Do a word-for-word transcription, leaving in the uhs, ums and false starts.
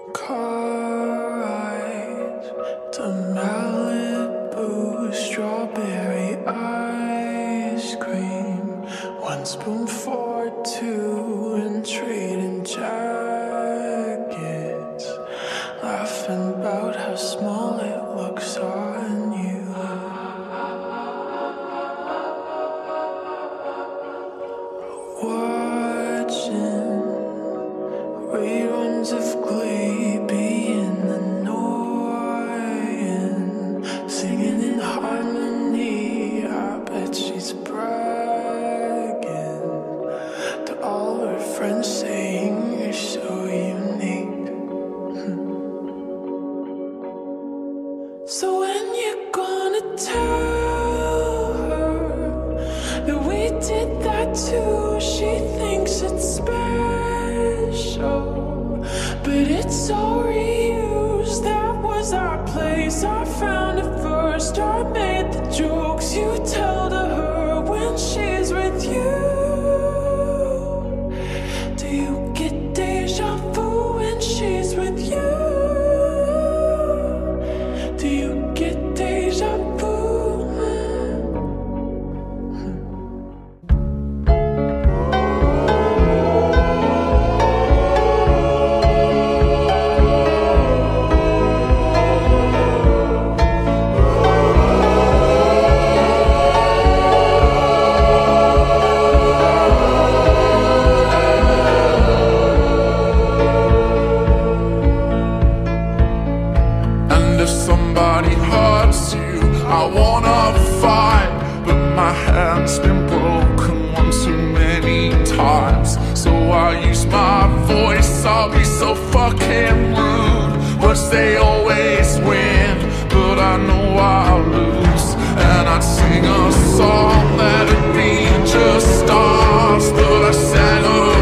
Car ride to Malibu, strawberry ice cream, one spoon for two, and trading jackets, laughing about how small it looks on you. Watching reruns of Glee, being annoying, singing in harmony. I bet she's bragging to all her friends, saying you're so unique. So when you're gonna tell her that we did that too? She thinks it's special, but it's all reused. That was our place, I found it first. I made the jokes you tell to her when she's with you. Do you get deja vu when she's with you? Do you get deja vu? If somebody hurts you, I wanna fight, but my hand's been broken one too many times. So I use my voice, I'll be so fucking rude, but they always win, but I know I'll lose. And I'd sing a song that'd be just stars, but I sang a